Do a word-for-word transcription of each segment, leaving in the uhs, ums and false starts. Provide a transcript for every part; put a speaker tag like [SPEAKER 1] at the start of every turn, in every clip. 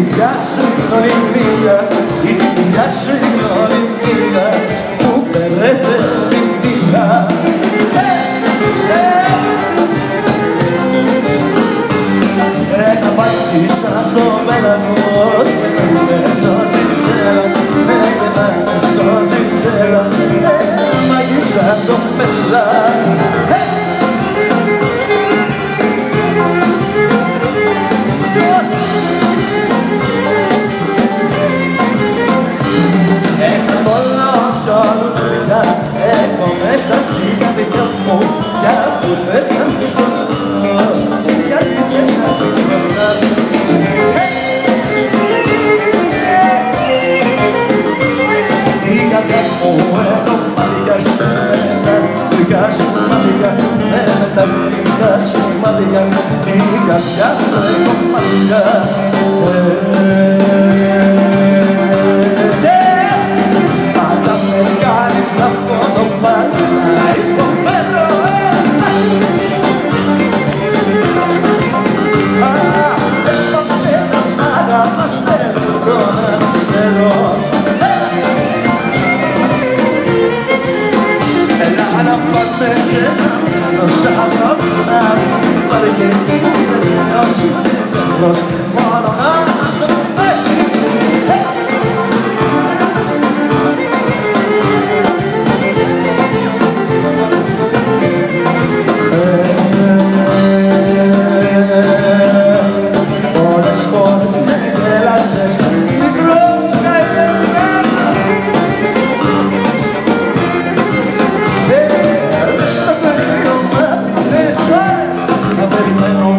[SPEAKER 1] δουλειά σου είναι όλη μία, η δουλειά σου είναι όλη μία, που περνέται όλη μία. Ένα πατήσα στο πέλαγος, με σώζεις έλα, ναι, να με σώζεις έλα, ένα μαγείσα στο πέλαγος. Έχω μέσα στην καρδιά μου για που θες να πεις το νου, γιατί θες να πεις μπροστά του. Την καρδιά μου έχω μάτια σένα, δικά σου μάτια, με τα δικά σου μάτια, την καρδιά μου έχω μάτια. Μόνο να σου πολλές φορές με γέλασες μικρό δεν στα περιμένω πολλές ώρες να περιμένω.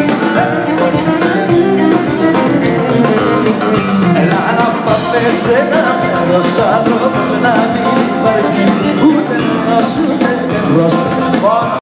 [SPEAKER 1] Έλα να πάμε σε ένα μέρος άνθρωπος να μην υπάρχει ούτε νερός ούτε νερός.